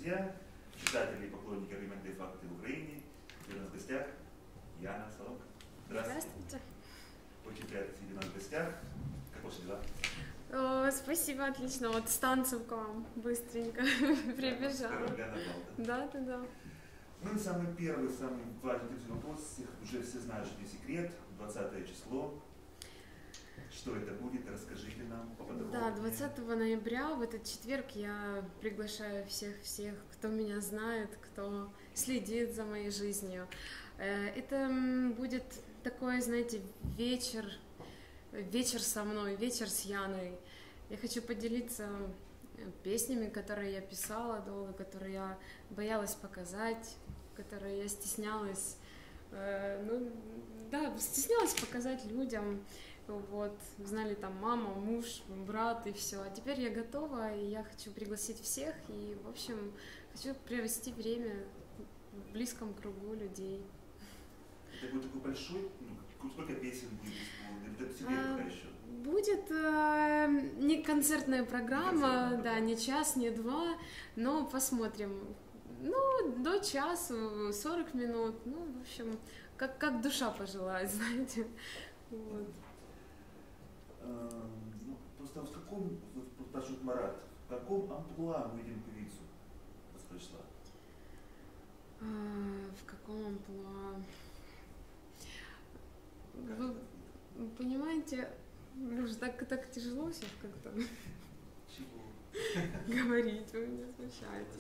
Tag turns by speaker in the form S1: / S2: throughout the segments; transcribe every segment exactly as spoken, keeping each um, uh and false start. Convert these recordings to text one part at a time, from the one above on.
S1: друзья, читатели и поклонники «Аргументы и факты» в Украине. И у нас в гостях Яна Соломка. Здравствуйте.
S2: Здравствуйте.
S1: Очень приятно сидеть у нас в гостях. Как ваши дела?
S2: О, спасибо, отлично. Вот с танцем к вам быстренько прибежала. Да, да, да.
S1: Ну и самый первый, самый важный вопрос, уже все знают, что не секрет, двадцатое число. Что это будет? Расскажите нам поподробнее.
S2: Да, двадцатого ноября, в этот четверг, я приглашаю всех-всех, кто меня знает, кто следит за моей жизнью. Это будет такой, знаете, вечер, вечер со мной, вечер с Яной. Я хочу поделиться песнями, которые я писала долго, которые я боялась показать, которые я стеснялась, ну, да, стеснялась показать людям. Вот, знали там мама, муж, брат и все. А теперь я готова, и я хочу пригласить всех, и, в общем, хочу провести время в близком кругу людей.
S1: Это будет такой большой, ну, сколько песен будет исполнено? Это секрет пока еще?
S2: Будет э, не концертная программа,
S1: Концертная,
S2: да, не час, не два, но посмотрим. Ну, до часу, сорок минут, ну, в общем, как, как душа пожелает, знаете. Вот.
S1: Ну, просто в каком, вот спрашивает Марат, в каком амплуа мы видим певицу пришла?
S2: А, в каком амплуа? Вы, вы понимаете, уж так, так тяжело сейчас как-то говорить, вы меня смущаете.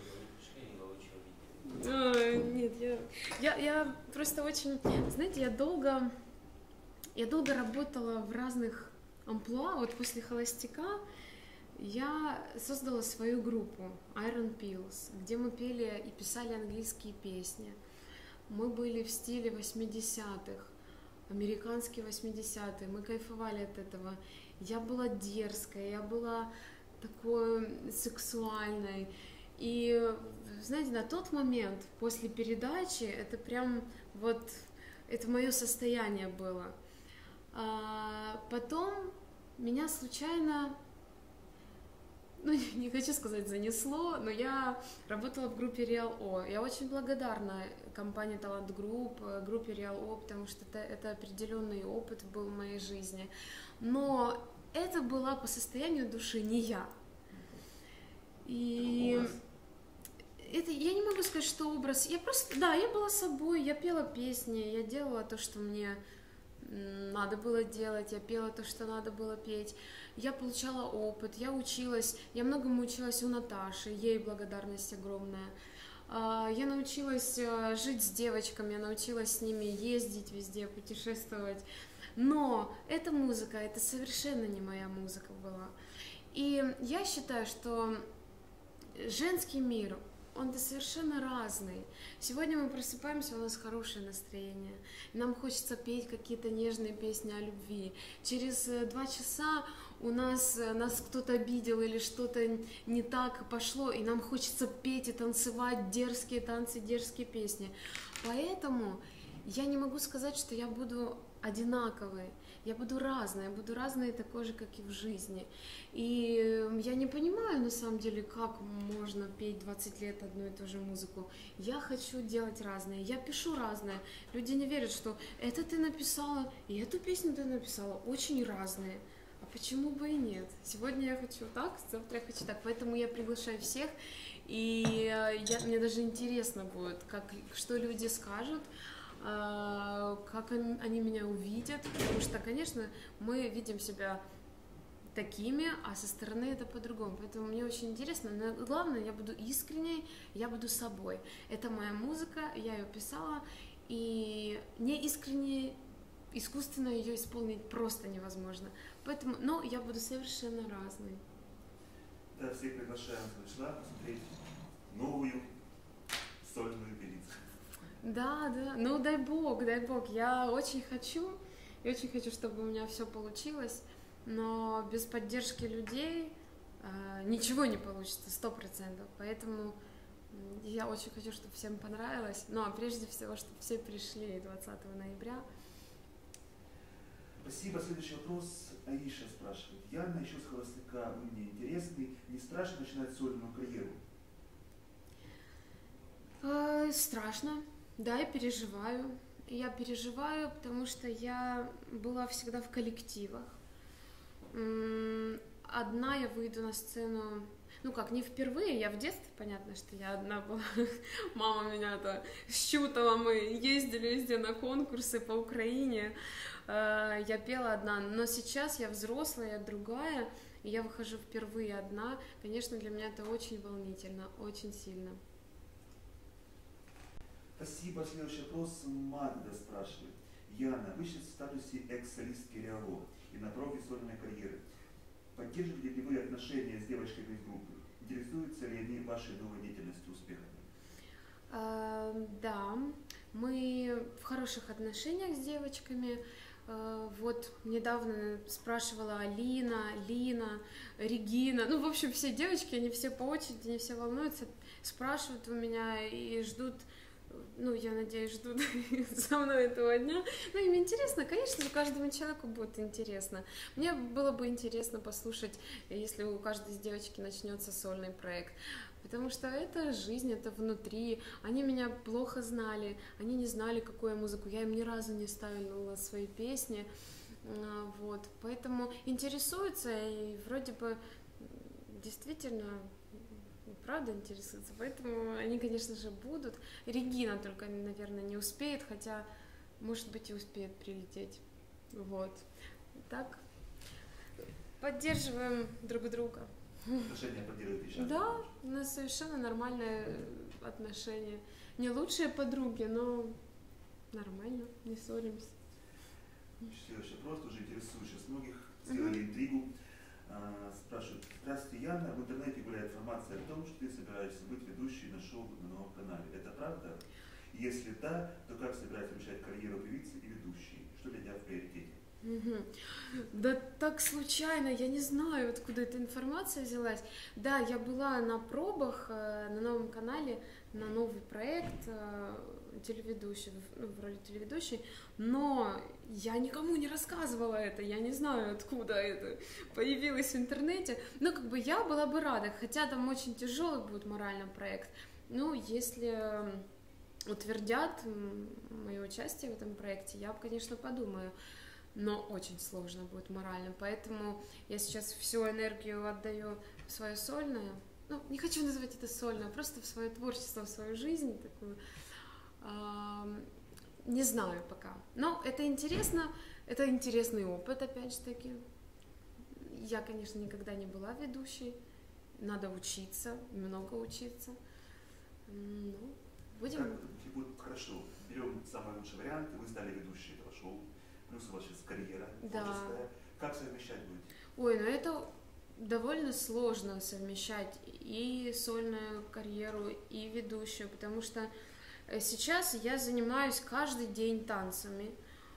S2: А, нет, я, я, я просто очень, знаете, я долго, я долго работала в разных амплуа. Вот после «Холостяка» я создала свою группу Iron Pills, где мы пели и писали английские песни. Мы были в стиле восьмидесятых, американские восьмидесятые, мы кайфовали от этого. Я была дерзкой, я была такой сексуальной. И, знаете, на тот момент, после передачи, это прям вот, это мое состояние было. А потом меня случайно, ну, не хочу сказать занесло, но я работала в группе Real O. Я очень благодарна компании Талант Групп, группе Real O, потому что это, это определенный опыт был в моей жизни. Но это была по состоянию души не я. И это, я не могу сказать, что образ. Я просто, да, я была собой, я пела песни, я делала то, что мне надо было делать, я пела то, что надо было петь, я получала опыт, я училась, я многому училась у Наташи, ей благодарность огромная. Я научилась жить с девочками, я научилась с ними ездить везде, путешествовать, но эта музыка, это совершенно не моя музыка была. И я считаю, что женский мир, он совершенно разный. Сегодня мы просыпаемся, у нас хорошее настроение. Нам хочется петь какие-то нежные песни о любви. Через два часа у нас, нас кто-то обидел или что-то не так пошло, и нам хочется петь и танцевать дерзкие танцы, дерзкие песни. Поэтому я не могу сказать, что я буду одинаковой. Я буду разной, я буду разной такой же, как и в жизни. И я не понимаю, на самом деле, как можно петь двадцать лет одну и ту же музыку. Я хочу делать разное, я пишу разное. Люди не верят, что это ты написала, и эту песню ты написала. Очень разные. А почему бы и нет? Сегодня я хочу так, завтра я хочу так. Поэтому я приглашаю всех. И я, мне даже интересно будет, как, что люди скажут, как они меня увидят, потому что, конечно, мы видим себя такими, а со стороны это по-другому, поэтому мне очень интересно, но главное, я буду искренней, я буду собой, это моя музыка, я ее писала, и не искренне, искусственно ее исполнить просто невозможно, поэтому, но я буду совершенно разной.
S1: Да, всех приглашаем сюда посмотреть новую сольную певицу.
S2: Да, да, ну дай бог, дай бог, я очень хочу, и очень хочу, чтобы у меня все получилось, но без поддержки людей э, ничего не получится, сто процентов, поэтому я очень хочу, чтобы всем понравилось, ну а прежде всего, чтобы все пришли двадцатого ноября.
S1: Спасибо. Следующий вопрос Аиша спрашивает. Яна еще с «Холостяка» вы мне интересны, не страшно начинать сольную карьеру?
S2: Э, страшно, да, я переживаю. Я переживаю, потому что я была всегда в коллективах. Одна я выйду на сцену, ну как, не впервые, я в детстве, понятно, что я одна была. Мама меня-то щутала, мы ездили везде на конкурсы по Украине, я пела одна, но сейчас я взрослая, я другая, и я выхожу впервые одна. Конечно, для меня это очень волнительно, очень сильно.
S1: Спасибо. Следующий вопрос Магда спрашивает. Яна, вы сейчас в статусе экс-солистки РИАЛО и на профи сольной карьеры. Поддерживаете ли вы отношения с девочками из группы? Интересуются ли они вашей новой деятельностью, успехами?
S2: А, да, мы в хороших отношениях с девочками. А, вот недавно спрашивала Алина, Лина, Регина. Ну, в общем, все девочки, они все по очереди, они все волнуются, спрашивают у меня и ждут. Ну, я надеюсь, ждут со мной этого дня. Ну, им интересно, конечно же, каждому человеку будет интересно. Мне было бы интересно послушать, если у каждой из девочки начнется сольный проект. Потому что это жизнь, это внутри. Они меня плохо знали, они не знали, какую я музыку. Я им ни разу не ставила свои песни. Вот. Поэтому интересуются, и вроде бы действительно... правда интересуются, поэтому они, конечно же, будут. Регина только, наверное, не успеет, хотя, может быть, и успеет прилететь. Вот. Так, поддерживаем друг друга.
S1: Отношения поддерживаете сейчас?
S2: Да, у нас совершенно нормальные отношения. Не лучшие подруги, но нормально, не ссоримся.
S1: Следующий вопрос, тоже интересующий с многих, сделали mm-hmm. интригу. Спрашивают: здравствуйте, Яна, в интернете гуляет информация о том, что ты собираешься быть ведущей на шоу на новом канале. Это правда? Если да, то как собираешься решать карьеру певицы и ведущей? Что для тебя в приоритете?
S2: Угу. Да так случайно, я не знаю, откуда эта информация взялась. Да, я была на пробах на новом канале, на новый проект телеведущий, ну, в роли телеведущей, но я никому не рассказывала это, я не знаю, откуда это появилось в интернете, но как бы я была бы рада, хотя там очень тяжелый будет морально проект, ну, если утвердят мое участие в этом проекте, я, конечно, подумаю, но очень сложно будет морально, поэтому я сейчас всю энергию отдаю в свое сольное, ну, не хочу называть это сольное, просто в свое творчество, в свою жизнь такую. Не знаю пока, но это интересно, это интересный опыт, опять же таки. Я, конечно, никогда не была ведущей, надо учиться, много учиться. Ну, будем...
S1: Как будет хорошо, берем самый лучший вариант, вы стали ведущей этого шоу, плюс у вас сейчас карьера творческая, да. Как совмещать будете?
S2: Ой, ну это довольно сложно совмещать и сольную карьеру, и ведущую, потому что сейчас я занимаюсь каждый день танцами.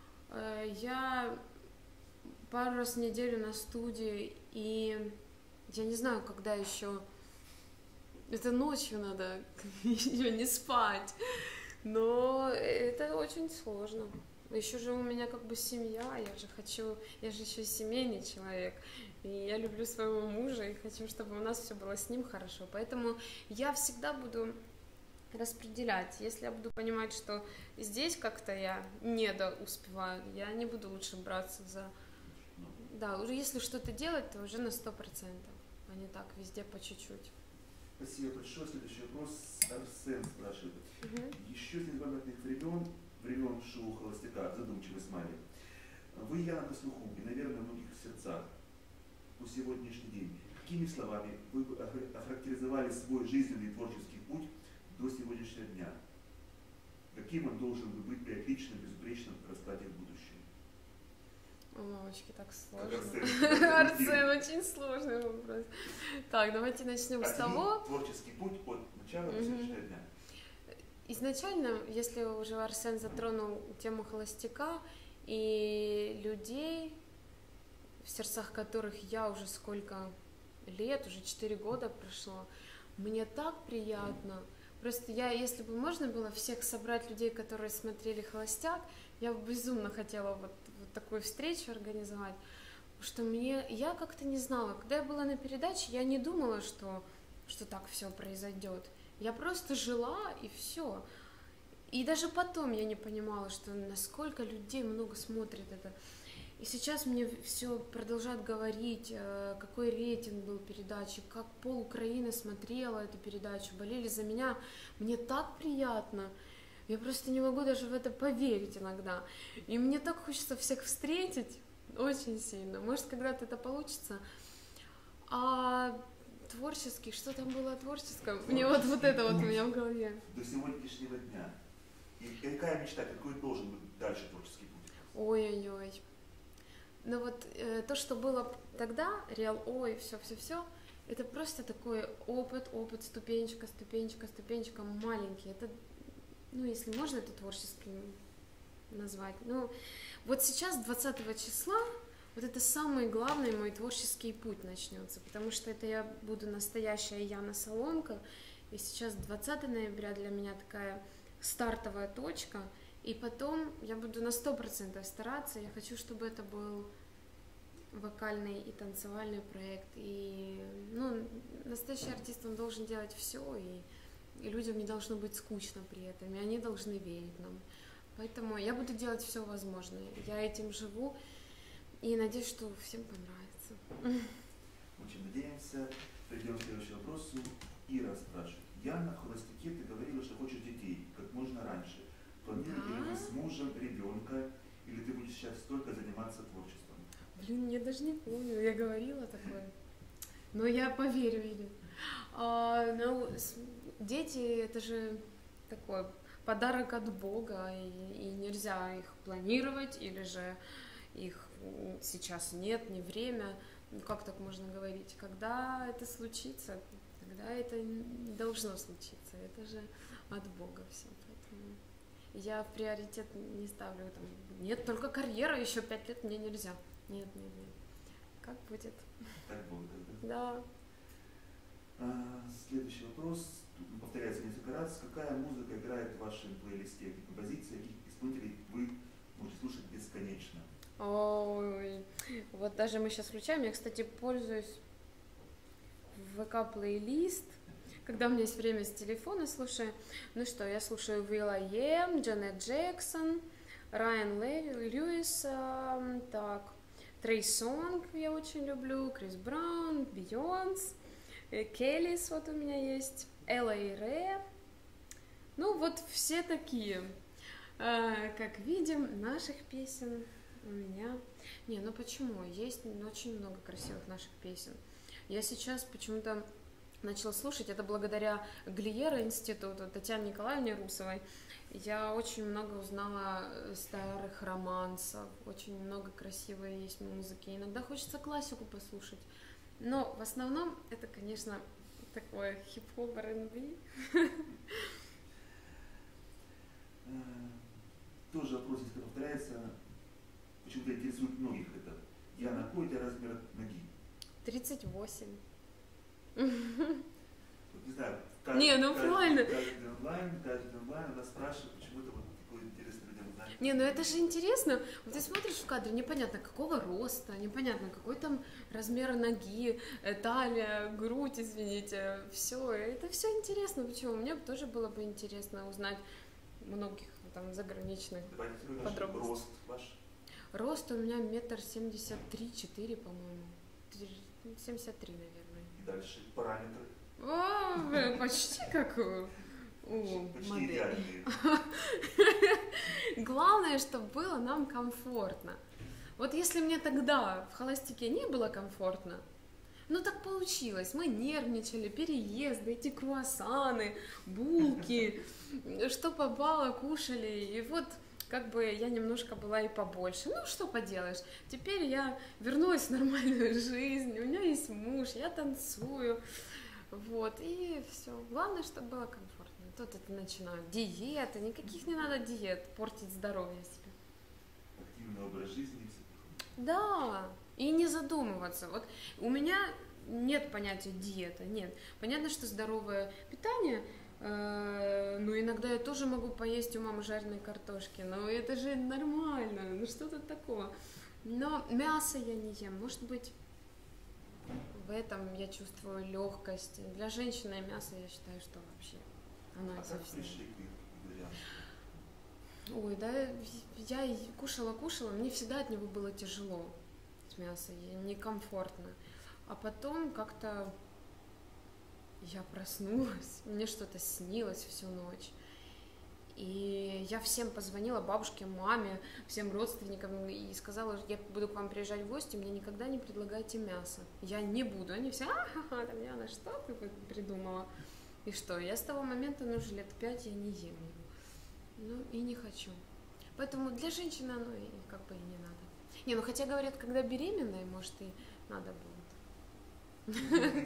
S2: Я пару раз в неделю на студии, и я не знаю, когда еще... Это ночью надо еще не спать. Но это очень сложно. Еще же у меня как бы семья, я же хочу... Я же еще семейный человек. И я люблю своего мужа, и хочу, чтобы у нас все было с ним хорошо. Поэтому я всегда буду... распределять. Если я буду понимать, что здесь как-то я не успеваю, я не буду лучше браться за... Да, уже если что-то делать, то уже на сто процентов, а не так, везде по чуть-чуть.
S1: Спасибо большое. Следующий вопрос Арсен спрашивает.
S2: Угу.
S1: Еще с незапамятных времен, времен шоу «Холостяка», задумчивый смайлик. Вы, Яна, на слуху и, наверное, в многих сердцах по сегодняшний день. Какими словами вы бы охарактеризовали свой жизненный и творческий путь до сегодняшнего дня? Каким он должен быть при отличном, безупречном раскладе в будущем?
S2: О, мамочки, так сложно.
S1: Арсен,
S2: Арсен, очень сложный вопрос. Так, давайте начнем с того...
S1: Творческий путь от начала до сегодняшнего дня.
S2: Изначально, если уже Арсен затронул тему холостяка и людей, в сердцах которых я уже сколько лет, уже четыре года прошло, мне так приятно. Просто я, если бы можно было всех собрать людей, которые смотрели «Холостяк», я бы безумно хотела вот, вот такую встречу организовать, потому что мне, я как-то не знала, когда я была на передаче, я не думала, что, что так все произойдет. Я просто жила, и все. И даже потом я не понимала, что насколько людей много смотрит это. И сейчас мне все продолжают говорить, какой рейтинг был передачи, как пол Украины смотрела эту передачу, болели за меня. Мне так приятно. Я просто не могу даже в это поверить иногда. И мне так хочется всех встретить, очень сильно. Может, когда-то это получится. А творческий, что там было творческое? Мне вот, вот это вот у меня в голове.
S1: До сегодняшнего дня. И какая мечта, какой должен быть дальше творческий путь?
S2: Ой-ой-ой. Но вот э, то, что было тогда, реал, ой, все-все-все, это просто такой опыт, опыт, ступенечка, ступенечка, ступенечка, маленький. Это, ну, если можно это творческим назвать. Ну, вот сейчас, двадцатого числа, вот это самый главный мой творческий путь начнется, потому что это я буду настоящая Яна Соломко, и сейчас двадцатого ноября для меня такая стартовая точка. И потом я буду на сто процентов стараться, я хочу, чтобы это был вокальный и танцевальный проект. И, ну, настоящий артист, он должен делать все, и, и людям не должно быть скучно при этом, и они должны верить нам. Поэтому я буду делать все возможное. Я этим живу, и надеюсь, что всем понравится.
S1: Очень надеемся. Перейдем к следующему вопросу. Ира спрашивает. Яна, в холостяке ты говорила, что хочешь детей как можно раньше. Планируете ли вы с мужем ребенка, или ты будешь сейчас только заниматься творчеством?
S2: Блин, я даже не помню, я говорила такое. Но я поверю, или. А, ну, дети, это же такой подарок от Бога, и, и нельзя их планировать, или же их сейчас нет, не время. Ну, как так можно говорить? Когда это случится, тогда это не должно случиться. Это же от Бога все. Поэтому я в приоритет не ставлю там. Нет, только карьера, еще пять лет мне нельзя. Нет, нет, нет. Как будет?
S1: Так будет, да?
S2: Да.
S1: А, следующий вопрос. Тут повторяется несколько раз. Какая музыка играет в вашем плейлисте? Какие композиции, каких исполнителей вы можете слушать бесконечно?
S2: Ой, вот даже мы сейчас включаем. Я, кстати, пользуюсь вэ ка-плейлист. Когда у меня есть время с телефона, слушаю. Ну что, я слушаю Will I Am, Джанет Джексон, Райан Льюис, э, так, Трей Сонг я очень люблю, Крис Браун, Бейонс, э, Келлис вот у меня есть, Эл Эй Рэй. Ну вот все такие. Э, как видим, наших песен у меня... Не, ну почему? Есть очень много красивых наших песен. Я сейчас почему-то начала слушать, это благодаря Глиера институту, Татьяне Николаевне Русовой. Я очень много узнала старых романсов, очень много красивой есть музыки. Иногда хочется классику послушать, но в основном это, конечно, такое хип-хоп, ар энд би.
S1: Тоже вопрос, если повторяется, почему-то интересует многих это. Яна, какой у тебя размер ноги?
S2: тридцать восемь.
S1: Вот, не знаю, каждый,
S2: не, ну
S1: каждый,
S2: правильно.
S1: Каждый онлайн, каждый онлайн, она спрашивает, почему-то вот такое интересно людям узнать.
S2: Не, ну это же интересно. Вот ты смотришь в кадре, непонятно какого роста, непонятно какой там размер ноги, талия, грудь, извините, все. Это все интересно. Почему? Мне тоже было бы интересно узнать многих там заграничных подробностей.
S1: Рост ваш?
S2: Рост у меня метр семьдесят три, четыре, по-моему. семьдесят три, наверное.
S1: И дальше параметры?
S2: О, почти как у, у
S1: почти
S2: модели.
S1: идеальные.
S2: Главное, чтобы было нам комфортно. Вот если мне тогда в холостяке не было комфортно, ну так получилось, мы нервничали, переезды, эти круассаны, булки, что попало, кушали, и вот как бы я немножко была и побольше. Ну, что поделаешь, теперь я вернулась в нормальную жизнь, у меня есть муж, я танцую, вот, и все. Главное, чтобы было комфортно. Тут это начинают диеты, никаких не надо диет, портить здоровье себе.
S1: Активный образ жизни и все.
S2: Да, и не задумываться. Вот у меня нет понятия диета, нет. Понятно, что здоровое питание, э, ну иногда я тоже могу поесть у мамы жареной картошки, но это же нормально, ну что тут такого. Но мясо я не ем, может быть, в этом я чувствую легкость. Для женщины мясо, я считаю, что вообще Оно
S1: А
S2: со
S1: как
S2: всем.
S1: пришли к вегетарианству?
S2: Ой, да, я и кушала-кушала, мне всегда от него было тяжело, с мяса, и некомфортно. А потом как-то я проснулась, мне что-то снилось всю ночь. И я всем позвонила, бабушке, маме, всем родственникам, и сказала, что я буду к вам приезжать в гости, мне никогда не предлагайте мясо. Я не буду. Они все, а-ха-ха, там, Яна, что ты придумала? И что, я с того момента, ну, уже лет пять я не ем его. Ну, и не хочу. Поэтому для женщины оно и как бы и не надо. Не, ну, хотя говорят, когда беременная, может, и надо будет.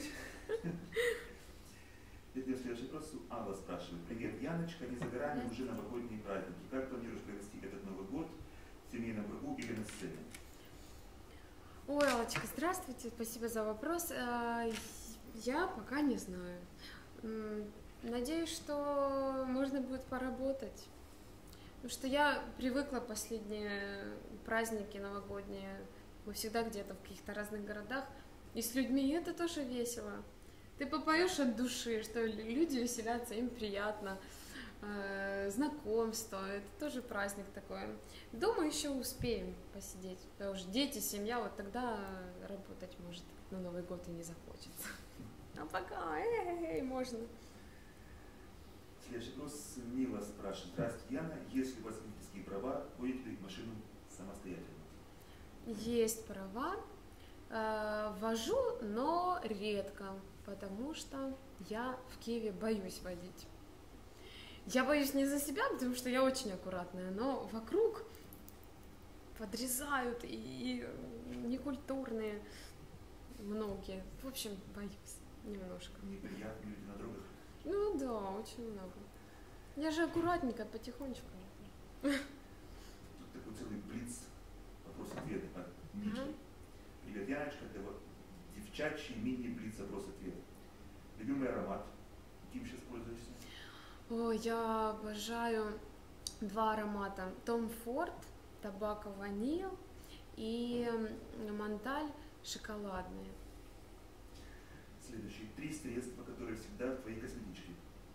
S1: Теперь следующий вопрос. Алла спрашивает. Привет, Яночка, не за горами уже новогодние праздники. Как планируешь провести этот Новый год в семейном кругу или на сцене?
S2: Ой, Аллочка, здравствуйте, спасибо за вопрос. Я пока не знаю. Надеюсь, что можно будет поработать. Потому что я привыкла последние праздники новогодние. Мы всегда где-то в каких-то разных городах. И с людьми это тоже весело. Ты попоешь от души, что люди веселятся, им приятно. Э, знакомство, это тоже праздник такой. Дома еще успеем посидеть. Потому что дети, семья, вот тогда работать может на Новый год и не захочется. А пока, эй, можно.
S1: Следующий вопрос. Мила спрашивает. Здравствуйте, Яна. Если у вас водительские права, водите ли машину самостоятельно?
S2: Есть права. Э, вожу, но редко, потому что я в Киеве боюсь водить. Я боюсь не за себя, потому что я очень аккуратная, но вокруг подрезают и некультурные многие. В общем, боюсь немножко.
S1: Неприятные люди на дорогах?
S2: Ну да, очень много. Я же аккуратненько, потихонечку.
S1: Тут такой целый блиц вопрос-ответ от Миши. Ага. Привет, Яночка, это вот девчачий мини-блиц вопрос-ответ. Любимый аромат. Каким сейчас пользуешься?
S2: О, я обожаю два аромата. Том Форд, табако ваниль и Монталь шоколадные.
S1: Следующие три средства, которые всегда в твоей косметичке.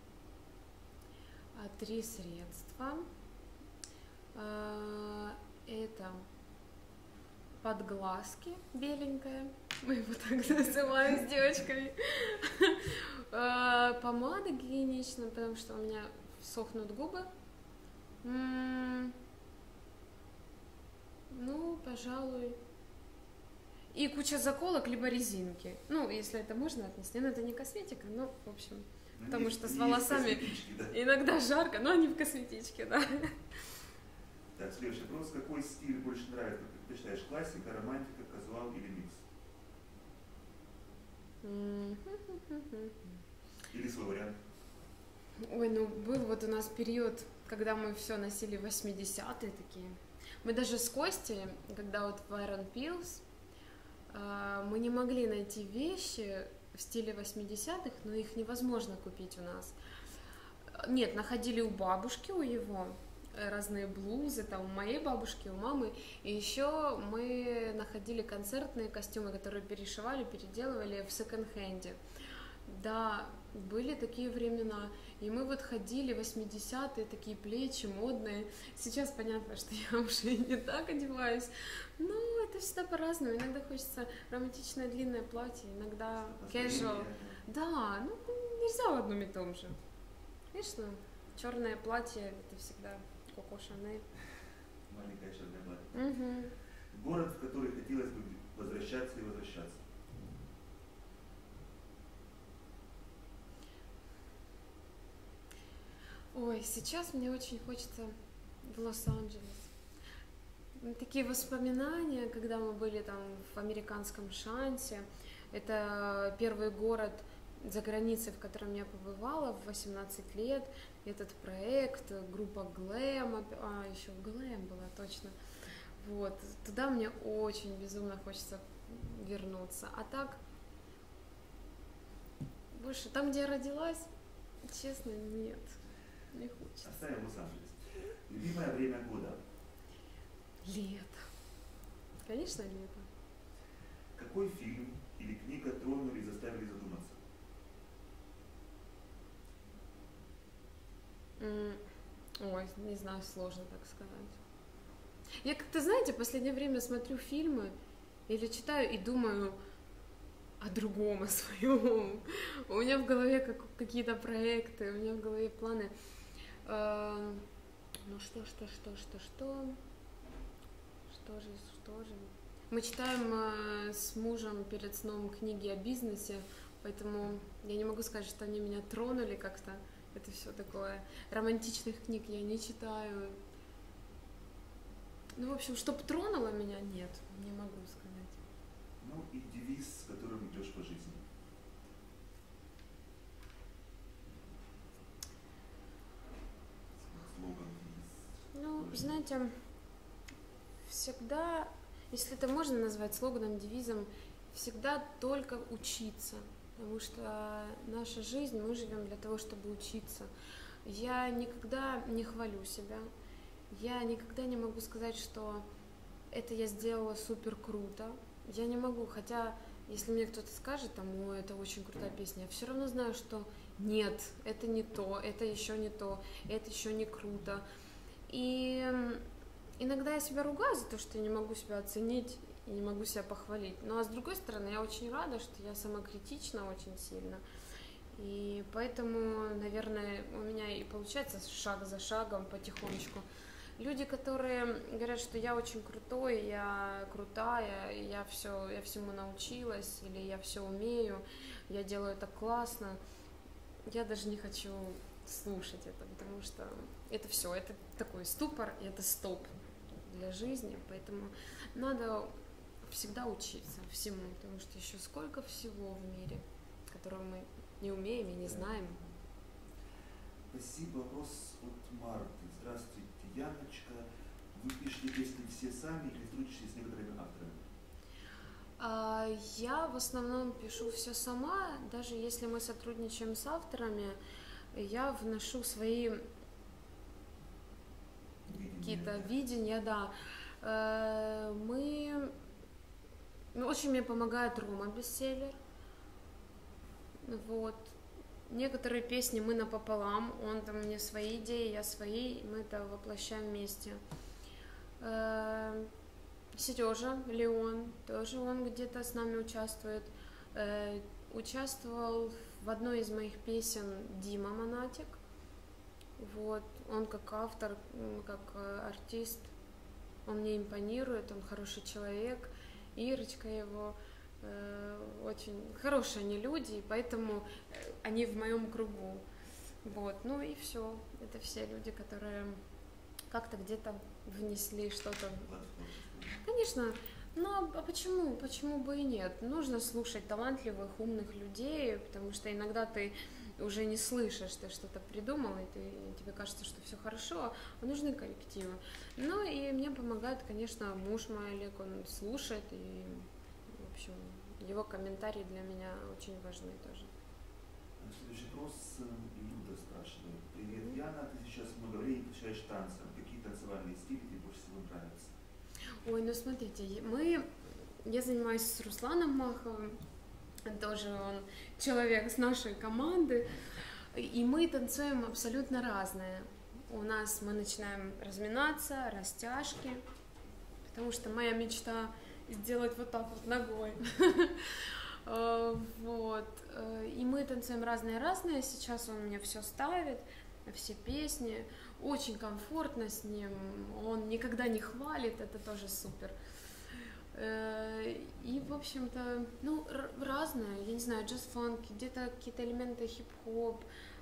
S2: А, три средства. А, это подглазки беленькая. Мы его так называем с девочками. Помада гигиеничная, потому что у меня сохнут губы. Ну, пожалуй. И куча заколок, либо резинки. Ну, если это можно отнести. Но это не косметика, но, в общем, но потому
S1: есть,
S2: что с волосами
S1: да?
S2: иногда жарко, но они в косметичке, да.
S1: Так, следующий вопрос. Какой стиль больше нравится? Как ты считаешь, классика, романтика, казуал или микс? Или свой вариант?
S2: Ой, ну был вот у нас период, когда мы все носили восьмидесятые такие. Мы даже с Костей, когда вот в Iron Pills, мы не могли найти вещи в стиле восьмидесятых, но их невозможно купить у нас. Нет, находили у бабушки, у его разные блузы, там у моей бабушки, у мамы. И еще мы находили концертные костюмы, которые перешивали, переделывали в секонд-хенде. Да, были такие времена. И мы вот ходили восьмидесятые, такие плечи модные. Сейчас понятно, что я уже не так одеваюсь. Но это всегда по-разному. Иногда хочется романтичное длинное платье, иногда casual. Да, ну нельзя в одном и том же. Конечно, черное платье это всегда Коко Шанель.
S1: Маленькое черное платье.
S2: Угу.
S1: Город, в который хотелось бы возвращаться и возвращаться.
S2: Ой, сейчас мне очень хочется в Лос-Анджелес. Такие воспоминания, когда мы были там в американском Шансе. Это первый город за границей, в котором я побывала в восемнадцать лет. Этот проект, группа Глэм, а еще Глэм была точно. Вот, туда мне очень безумно хочется вернуться. А так, больше там, где я родилась, честно, нет. Не хочется.
S1: Оставим Лос-Анджелес. Любимое время года?
S2: Лето. Конечно, лето.
S1: Какой фильм или книга тронули и заставили задуматься?
S2: Ой, не знаю, сложно так сказать. Я как-то, знаете, в последнее время смотрю фильмы или читаю и думаю о другом, о своем. У меня в голове как, какие-то проекты, у меня в голове планы. Э, ну что, что, что, что, что? Что же, что же? Мы читаем э, с мужем перед сном книги о бизнесе, поэтому я не могу сказать, что они меня тронули как-то. Это все такое. Романтичных книг я не читаю. Ну, в общем, чтоб тронуло меня, нет, не могу сказать.
S1: Ну и девиз, с которым идешь по жизни. Слоган, девиз.
S2: Ну, знаете, всегда, если это можно назвать слоганом, девизом, всегда только учиться. Потому что наша жизнь, мы живем для того, чтобы учиться. Я никогда не хвалю себя. Я никогда не могу сказать, что это я сделала супер круто. Я не могу, хотя если мне кто-то скажет, там, ой, это очень крутая песня, я все равно знаю, что нет, это не то, это еще не то, это еще не круто. И иногда я себя ругаю за то, что я не могу себя оценить и не могу себя похвалить. Ну а с другой стороны, я очень рада, что я самокритична очень сильно. И поэтому, наверное, у меня и получается шаг за шагом, потихонечку. Люди, которые говорят, что я очень крутой, я крутая, я все, я всему научилась, или я все умею, я делаю это классно, я даже не хочу слушать это, потому что это все, это такой ступор, и это стоп для жизни, поэтому надо всегда учиться всему, потому что еще сколько всего в мире, которого мы не умеем и не знаем.
S1: Спасибо. Вопрос от Марты. Здравствуйте, Яночка. Вы пишете песни все сами или сотрудничаете с некоторыми авторами?
S2: Я в основном пишу все сама, даже если мы сотрудничаем с авторами, я вношу свои какие-то видения, да. Мы... Очень мне помогает Рома Бестселлер. Вот. Некоторые песни мы напополам, он там мне свои идеи, я свои, мы это воплощаем вместе. Сережа Леон, тоже он где-то с нами участвует. Участвовал в одной из моих песен Дима Монатик. Вот. Он как автор, как артист, он мне импонирует, он хороший человек. Ирочка его, очень хорошие они люди, и поэтому они в моем кругу. Вот. Ну и все. Это все люди, которые как-то где-то внесли что-то. Конечно. Но а почему? Почему бы и нет? Нужно слушать талантливых, умных людей, потому что иногда ты уже не слышишь, ты что-то придумал, и ты, тебе кажется, что все хорошо, а нужны коллективы. Ну и мне помогает, конечно, муж мой Олег, он слушает, и, в общем, его комментарии для меня очень важны тоже.
S1: Следующий вопрос. Люда спрашивает. Привет, mm-hmm. Яна, ты сейчас много времени посвящаешь танцам. Какие танцевальные стили тебе больше всего нравятся?
S2: Ой, ну смотрите, мы, я занимаюсь с Русланом Маховым, тоже он человек с нашей команды, и мы танцуем абсолютно разные. У нас мы начинаем разминаться, растяжки, потому что моя мечта сделать вот так вот ногой. Вот. И мы танцуем разные-разные. Сейчас он мне все ставит, все песни. Очень комфортно с ним. Он никогда не хвалит, это тоже супер. И, в общем-то, ну, разное. Я не знаю, джаз-фанк, где-то какие-то элементы хип-хоп.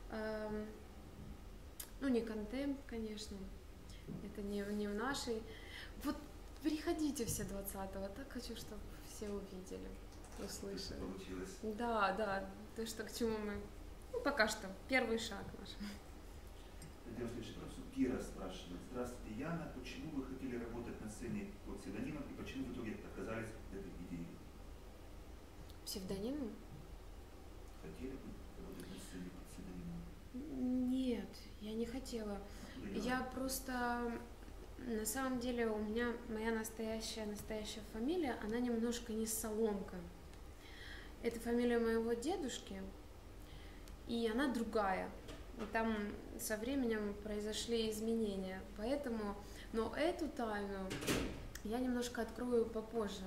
S2: Ну, не контемп, конечно. Это не, не в нашей. Вот приходите все двадцатого. Так хочу, чтобы все увидели. Услышали.
S1: Получилось.
S2: Да, да, то, что к чему мы, ну, пока что, первый шаг наш.
S1: Идем в следующий вопрос. Кира спрашивает. Здравствуйте, Яна, почему вы хотели работать на сцене под псевдонимом и почему в итоге отказались от этой идеи?
S2: Псевдонимом?
S1: Хотели бы работать на сцене под псевдонимом?
S2: Нет, я не хотела.
S1: Да,
S2: я просто, на самом деле, у меня моя настоящая, настоящая фамилия, она немножко не Соломка. Это фамилия моего дедушки, и она другая. и там со временем произошли изменения. Поэтому, но эту тайну я немножко открою попозже.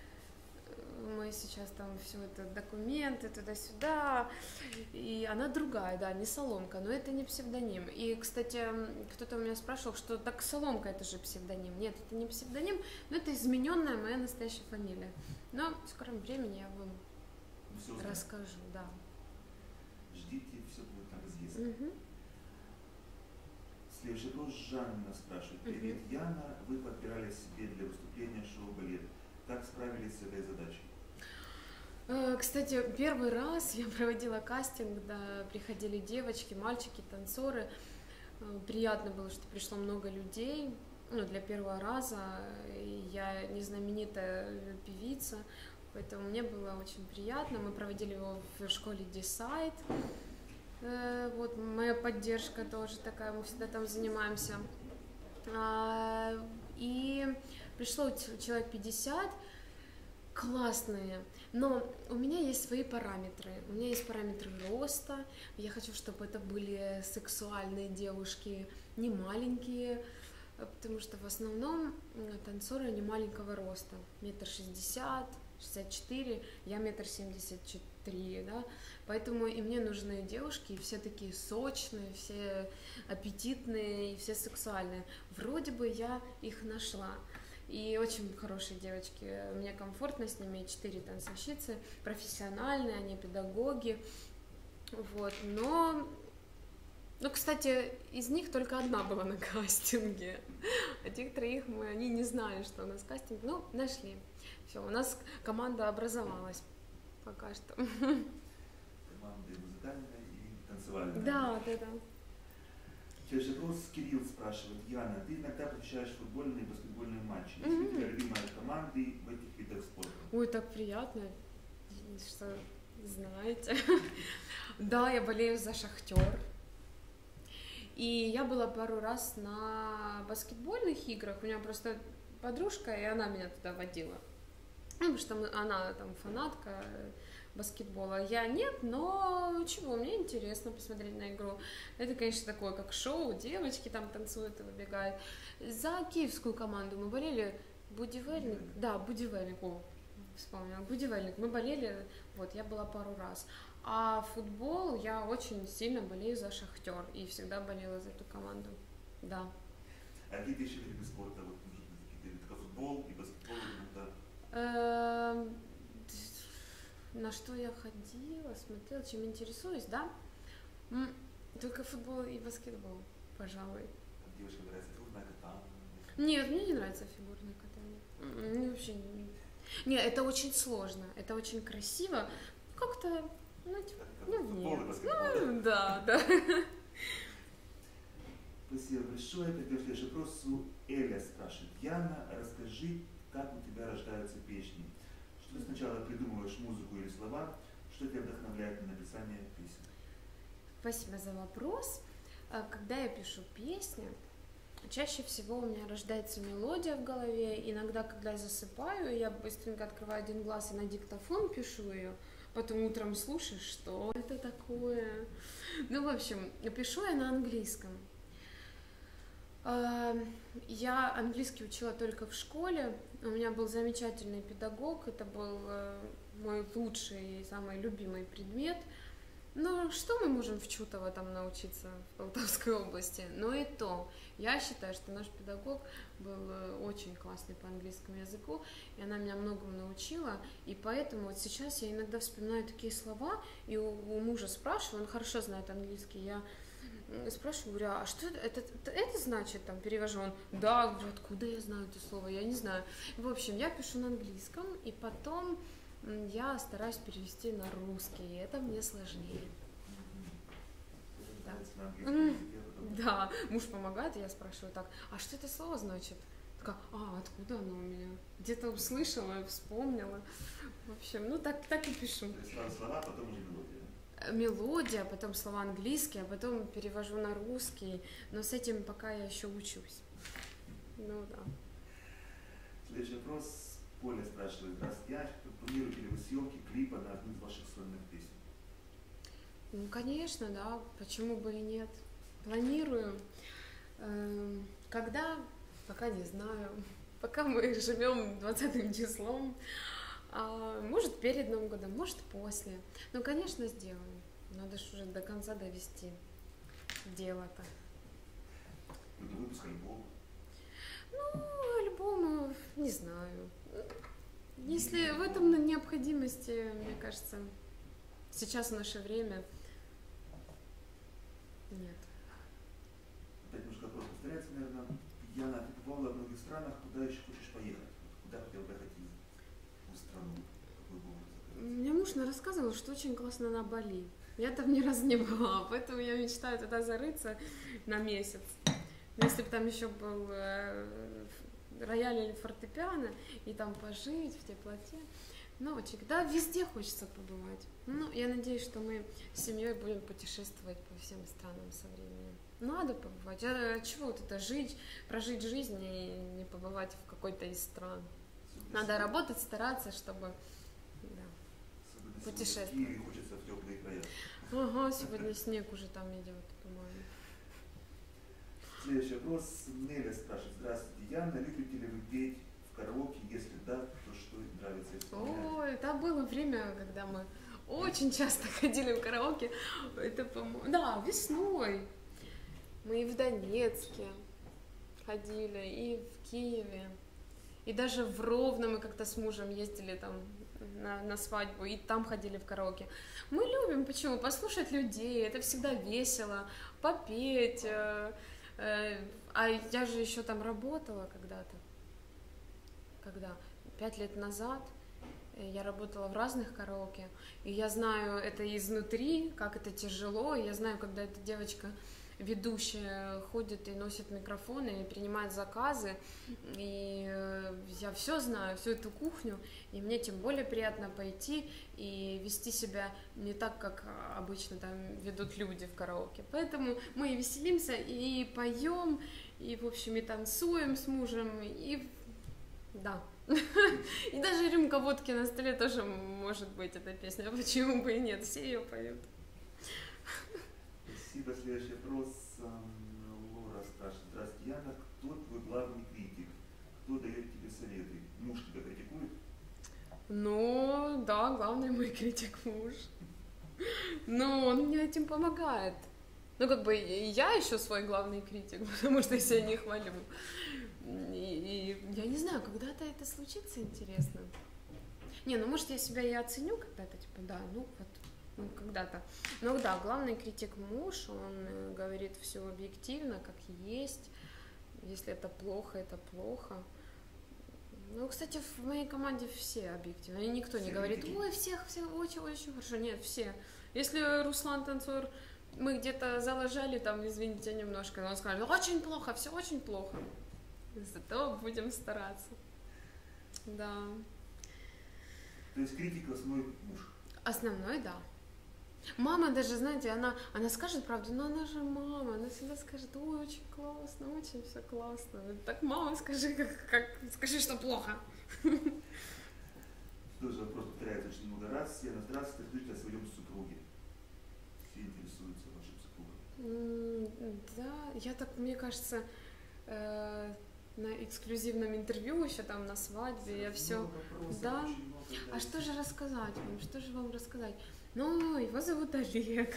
S2: Мы сейчас там все это документы туда-сюда, и она другая, да, не Соломка, но это не псевдоним. И, кстати, кто-то у меня спрашивал, что так Соломка это же псевдоним. Нет, это не псевдоним, но это измененная моя настоящая фамилия. Но в скором времени я вам
S1: Все
S2: расскажу, да.
S1: Ждите, все будет там известно.
S2: Угу.
S1: Следующий вопрос Жанна спрашивает. Привет,
S2: Мгм.
S1: Яна, вы подбирали себе для выступления шоу-балет. Как справились с этой задачей?
S2: Э, Кстати, первый раз я проводила кастинг, да, приходили девочки, мальчики, танцоры. Э, Приятно было, что пришло много людей. Ну, для первого раза и я не знаменитая певица, поэтому мне было очень приятно. Мы проводили его в школе Decide. Э, Вот моя поддержка тоже такая, мы всегда там занимаемся. А, И пришло ч- человек пятьдесят, классные, но у меня есть свои параметры. У меня есть параметры роста. Я хочу, чтобы это были сексуальные девушки, не маленькие, э, потому что в основном м, танцоры не маленького роста. Метр шестьдесят, шестьдесят четыре, я метр семьдесят четыре, да. Поэтому и мне нужны девушки, и все такие сочные, все аппетитные, и все сексуальные. Вроде бы я их нашла. И очень хорошие девочки, мне комфортно с ними, четыре танцовщицы, профессиональные, они педагоги, вот, но, ну, кстати, из них только одна была на кастинге, а тех троих мы, они не знали, что у нас кастинг, ну, нашли, все, у нас команда образовалась пока что.
S1: Команды музыкальная и танцевальная.
S2: Да, да, да.
S1: Следующий вопрос Кирилл спрашивает. Яна, ты иногда посещаешь футбольные и баскетбольные матчи. Есть
S2: Мгм.
S1: ли у тебя любимые команды в этих видах спорта?
S2: Ой, так приятно, что знаете. Да, я болею за Шахтер. И я была пару раз на баскетбольных играх. У меня просто подружка, и она меня туда водила. Ну, потому что мы- она там фанатка баскетбола. Я нет, но чего, мне интересно посмотреть на игру. Это, конечно, такое, как шоу, девочки там танцуют и выбегают. За киевскую команду мы болели. Будивельник? Да, Будивельник, о, вспомнила. Будивельник. Мы болели, вот, я была пару раз. А футбол я очень сильно болею за Шахтер и всегда болела за эту команду. Да.
S1: А какие-то еще виды спорта? Вот, может быть, какие-то виды, только футбол и баскетбол, иногда.
S2: Эм, На что я ходила, смотрела, чем интересуюсь, да? М, Только футбол и баскетбол, пожалуй.
S1: Там девушкам нравится фигурное катание.
S2: Нет, мне не нравится фигурное катание. М, Мне вообще не... Нет, это очень сложно, это очень красиво. Как-то, ну, типа,
S1: Как- как
S2: ну,
S1: футбол и
S2: нет.
S1: баскетбол.
S2: Ну, да, да.
S1: Спасибо большое. Пойдем следующий вопрос. У Эля спрашивает. Яна, расскажи, как у тебя рождаются песни? Что ты сначала придумываешь музыку или слова? Что тебя вдохновляет на написание песен?
S2: Спасибо за вопрос. А, Когда я пишу песни, чаще всего у меня рождается мелодия в голове. Иногда, когда я засыпаю, я быстренько открываю один глаз и на диктофон пишу ее. Потом утром слушаешь, что это такое. Ну, в общем, пишу я на английском. А, Я английский учила только в школе. У меня был замечательный педагог. Это был э, мой лучший и самый любимый предмет. Ну, что мы можем в Чутово там научиться в Полтавской области? Но и то, я считаю, что наш педагог был э, очень классный по английскому языку, и она меня многому научила, и поэтому вот сейчас я иногда вспоминаю такие слова, и у, у мужа спрашиваю, он хорошо знает английский, я м, спрашиваю, говорю, а что это, это, это, это значит, там, перевожу, он, да, говорю, откуда я знаю это слово, я не знаю. В общем, я пишу на английском, и потом м, я стараюсь перевести на русский, и это мне сложнее. Да.
S1: Нравится на английском языке, а потом-
S2: Да, муж помогает, и я спрашиваю так, а что это слово значит? Такая, а, откуда оно у меня? Где-то услышала, вспомнила. В общем, ну так, так и пишу.
S1: То есть сразу слова, потом уже мелодия.
S2: Э, Мелодия, потом слова английские, а потом перевожу на русский. Но с этим пока я еще учусь. Ну да.
S1: Следующий вопрос. Поля спрашивает. Здравствуйте, Яна, планируете ли вы съемки клипа на одну из ваших сольных песен?
S2: Ну, конечно, да, почему бы и нет. Планирую. Эм, Когда? Пока не знаю. Пока мы живем двадцатым числом. А, может, перед Новым годом, может, после. Ну, конечно, сделаем. Надо же уже до конца довести дело-то.
S1: Это выпуск альбома.
S2: Ну, альбомы, не знаю. Если в этом необходимости, мне кажется, сейчас в наше время нет.
S1: Опять немножко вопрос повторяется, наверное. Яна, ты побывала в многих странах, куда еще хочешь поехать? Куда хотел поехать в страну? Какой город закрыть?
S2: Мне муж рассказывал, что очень классно на Бали. Я там ни разу не была, поэтому я мечтаю туда зарыться на месяц. Если бы там еще был э, рояль или фортепиано, и там пожить в теплоте. Ночик, да, везде хочется побывать. Ну, я надеюсь, что мы с семьей будем путешествовать по всем странам со временем. Надо побывать. А чего вот это жить, прожить жизнь и не побывать в какой-то из стран? Надо работать, стараться, чтобы да, путешествовать.
S1: И хочется в теплые края.
S2: Ага, сегодня снег уже там идет, по-моему.
S1: Следующий вопрос. Неля спрашивает. Здравствуйте, Яна, любите ли вы петь в караоке? Если да, то что нравится исполнять?
S2: Ой, там было время, когда мы очень часто ходили в караоке. Это, по-моему, да, весной. Мы и в Донецке ходили, и в Киеве. И даже в Ровно мы как-то с мужем ездили там на, на свадьбу, и там ходили в караоке. Мы любим, почему? Послушать людей, это всегда весело, попеть. Э, э, а я же еще там работала когда-то. Когда? Пять лет назад. Я работала в разных караоке, и я знаю это изнутри, как это тяжело, и я знаю, когда эта девочка ведущая ходит и носит микрофон и принимает заказы, и я все знаю, всю эту кухню, и мне тем более приятно пойти и вести себя не так, как обычно там ведут люди в караоке. Поэтому мы и веселимся, и поем, и, в общем, и танцуем с мужем, и да. И даже рюмка водки на столе тоже может быть эта песня, почему бы и нет, все ее поют.
S1: Спасибо. Следующий вопрос. Лора спрашивает. Здравствуйте, Яна, кто твой главный критик? Кто дает тебе советы? Муж тебя критикует?
S2: Ну, да, главный мой критик муж. Но он мне этим помогает. Ну, как бы я еще свой главный критик, потому что я себя не хвалю. И, и я не знаю, когда-то это случится, интересно. Не, ну может я себя и оценю когда-то, типа, да, ну вот, ну когда-то. Ну да, главный критик муж, он говорит все объективно, как есть. Если это плохо, это плохо. Ну, кстати, в моей команде все объективно. И никто не говорит, ой, всех, все очень-очень хорошо. Нет, все. Если Руслан танцор, мы где-то залажали, там, извините, немножко, но он скажет, очень плохо, все очень плохо. Зато будем стараться. Да.
S1: То есть критика основной муж?
S2: Основной, да. Мама даже, знаете, она, она скажет правду, но она же мама, она всегда скажет, ой, очень классно, очень все классно. Так, мама, скажи, как, как, скажи, что плохо.
S1: Тоже вопрос повторяется очень много раз. Яна, здравствуйте, расскажите о своем супруге. Все интересуются вашим супругом.
S2: Да, я так, мне кажется, э, на эксклюзивном интервью еще там на свадьбе, я все, да. А что же рассказать вам? Что же вам рассказать? Ну, его зовут Олег.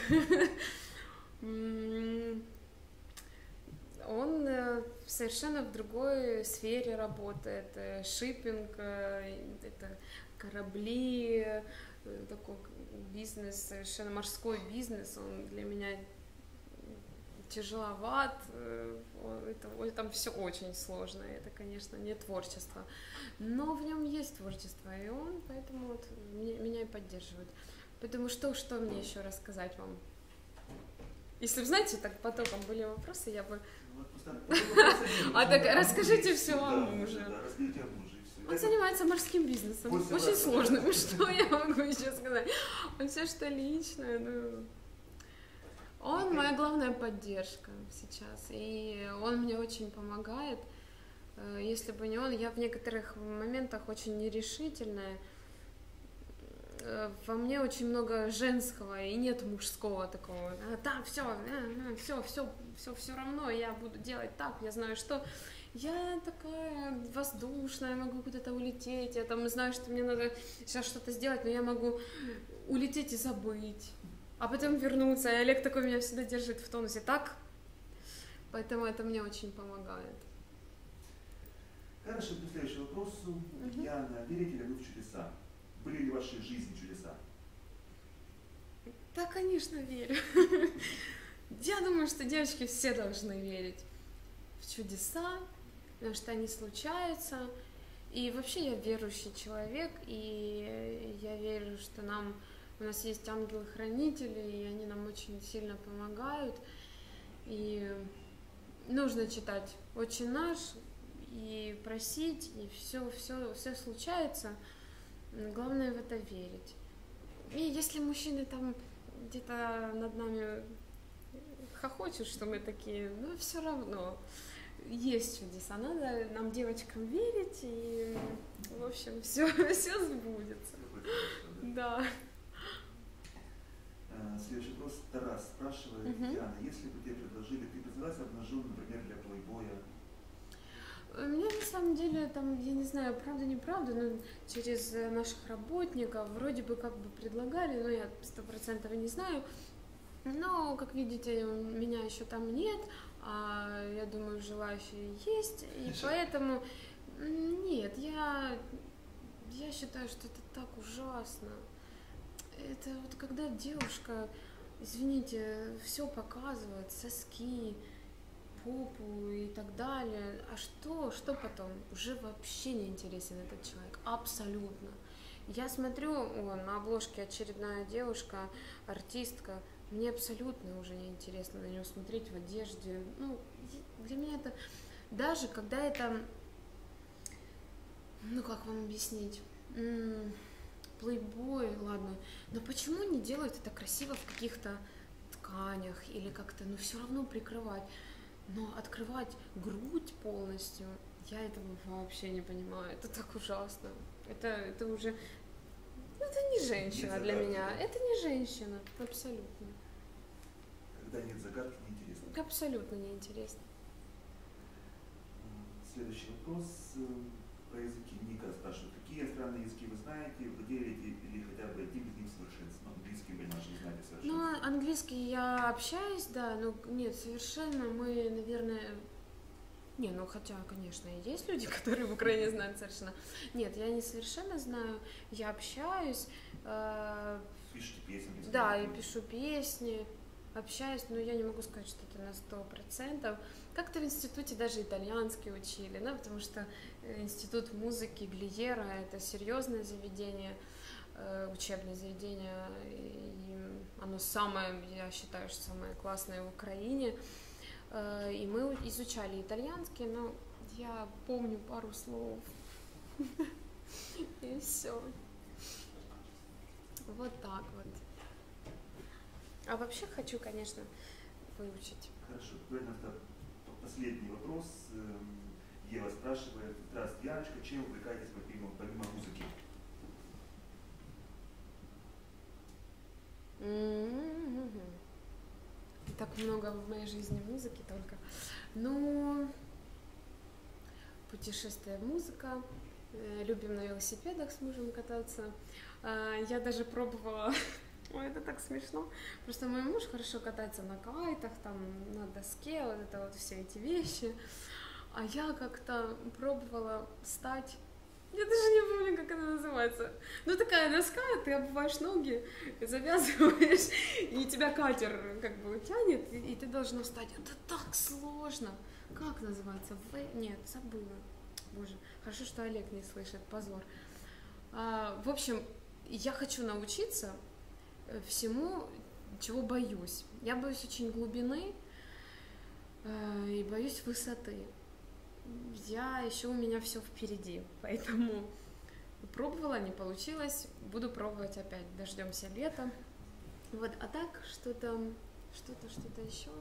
S2: Он совершенно в другой сфере работает. Шиппинг, это корабли, такой бизнес, совершенно морской бизнес. Он для меня тяжеловат, это, там все очень сложно, это, конечно, не творчество, но в нем есть творчество, и он поэтому вот меня, меня и поддерживает. Поэтому что, что мне еще рассказать вам? Если бы, знаете, так потоком были вопросы, я бы... А так расскажите все о муже. Он занимается морским бизнесом, очень сложным, что я могу еще сказать? Он все, что личное, ну... Он моя главная поддержка сейчас, и он мне очень помогает. Если бы не он, я в некоторых моментах очень нерешительная. во мне очень много женского и нет мужского такого. Да, все, все, все, все, все равно я буду делать так, я знаю, что я такая воздушная, могу куда-то улететь, я там знаю, что мне надо сейчас что-то сделать, но я могу улететь и забыть, а потом вернуться. И Олег такой меня всегда держит в тонусе, так? Поэтому это мне очень помогает.
S1: Хорошо, к следующему вопросу.
S2: Угу.
S1: Яна, верите ли вы в чудеса? Были ли в вашей жизни чудеса?
S2: Да, конечно, верю. Я думаю, что девочки все должны верить в чудеса, потому что они случаются. И вообще я верующий человек, и я верю, что нам, у нас есть ангелы-хранители, и они нам очень сильно помогают. И нужно читать «Отче наш» и просить, и все, все, все случается. Главное в это верить. И если мужчины там где-то над нами хохочут, что мы такие, ну все равно есть чудеса. Надо нам, девочкам, верить, и в общем все, все сбудется. Да.
S1: Следующий вопрос. Тарас спрашивает,
S2: угу.
S1: Яна, если бы тебе предложили, ты призналась обнаженной, например, для плейбоя?
S2: Мне на самом деле, там, я не знаю, правда-неправда, но через наших работников вроде бы как бы предлагали, но я сто процентов не знаю. Но, как видите, меня еще там нет, а я думаю, желающие есть, и поэтому нет, я, я считаю, что это так ужасно. Это вот когда девушка, извините, все показывает, соски, попу и так далее, а что, что потом? Уже вообще не интересен этот человек, абсолютно. Я смотрю, о, на обложке очередная девушка, артистка, мне абсолютно уже не интересно на нее смотреть в одежде. Ну, для меня это, даже когда это, ну как вам объяснить, плейбой, ладно, но почему не делают это красиво в каких-то тканях или как-то, ну все равно прикрывать? Но открывать грудь полностью, я этого вообще не понимаю. Это так ужасно. Это, это уже... Это не женщина для меня. Это не женщина. Абсолютно.
S1: Когда нет загадки, неинтересно.
S2: Абсолютно неинтересно.
S1: Следующий вопрос про языки. Ника спрашивает, какие иностранные языки вы знаете, владеете или хотя бы одним из них совершенственно? Английский вы наш не знаете совершенно.
S2: Ну, английский я общаюсь, да, но нет, совершенно мы, наверное... Не, ну хотя, конечно, и есть люди, которые в Украине знают совершенно. Нет, я не совершенно знаю, я общаюсь. Э...
S1: Пишите песни?
S2: Да, я пишу песни, общаюсь, но я не могу сказать, что это на сто процентов. Как-то в институте даже итальянский учили, да, потому что институт музыки Глиера — это серьезное заведение, учебное заведение, и оно самое, я считаю, что самое классное в Украине. И мы изучали итальянский, но я помню пару слов. И все. Вот так вот. А вообще хочу, конечно, выучить.
S1: Хорошо. Последний вопрос. Ева спрашивает. Здравствуйте, Яночка, чем увлекаетесь помимо, помимо музыки?
S2: Mm-hmm. Так много в моей жизни музыки только. Ну, путешествие, музыка. Любим на велосипедах с мужем кататься. Я даже пробовала... Ой, это так смешно. Просто мой муж хорошо катается на кайтах, там, на доске, вот это вот все эти вещи. А я как-то пробовала стать... Я даже не помню, как она называется. Ну, такая доска, ты обуваешь ноги, завязываешь, и тебя катер как бы тянет, и, и ты должна встать. Это так сложно. Как называется? В... Нет, забыла. Боже, хорошо, что Олег не слышит, позор. А, в общем, я хочу научиться всему, чего боюсь. Я боюсь очень глубины э, и боюсь высоты. Я еще у меня все впереди, поэтому пробовала, не получилось, буду пробовать опять, дождемся лета. Вот, а так что-то, что-то, что-то еще,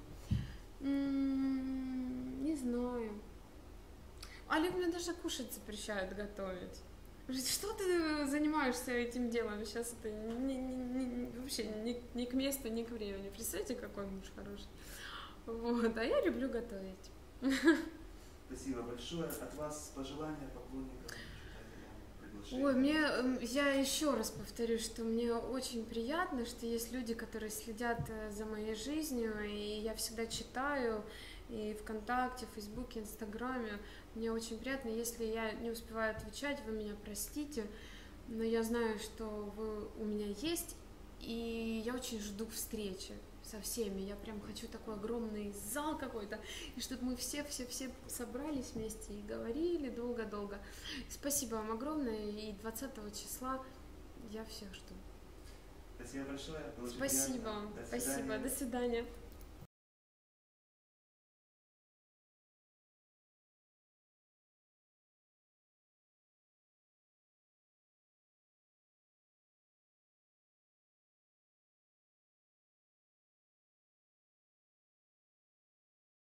S2: м-м, не знаю. Олег мне даже кушать запрещает готовить. Говорит, что ты занимаешься этим делом? Сейчас это не, не, не, вообще ни, ни к месту, ни к времени. Представьте, какой муж хороший. Вот. А я люблю готовить.
S1: Спасибо большое. От вас пожелания поклонникам, читателям, приглашения.
S2: Ой, мне, я еще раз повторю, что мне очень приятно, что есть люди, которые следят за моей жизнью, и я всегда читаю и ВКонтакте, в Фейсбуке, Инстаграме. Мне очень приятно, если я не успеваю отвечать, вы меня простите, но я знаю, что вы у меня есть, и я очень жду встречи со всеми. Я прям хочу такой огромный зал какой-то, и чтобы мы все-все-все собрались вместе и говорили долго-долго. Спасибо вам огромное, и двадцатого числа я всех жду.
S1: Спасибо большое. Было
S2: Спасибо вам.
S1: До
S2: Спасибо. До свидания.